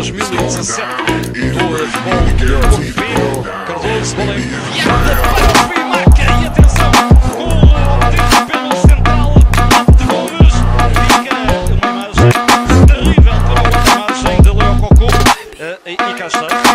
2017 do futebol europeu. Cardoso, bola enviada para o fim, marca e atenção, golo pelo central de Gomes. Fica uma imagem terrível para uma imagem de Leo Cocô. E cá está.